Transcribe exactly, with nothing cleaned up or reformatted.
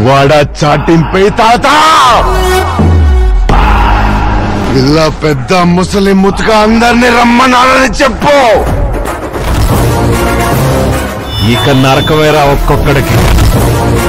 వాడ చాటింపై తాత ఇలా పెద్ద ముసలి ముతుక అందరినీ రమ్మనాలని చెప్పు. ఇక నరకవేరా ఒక్కొక్కడికి.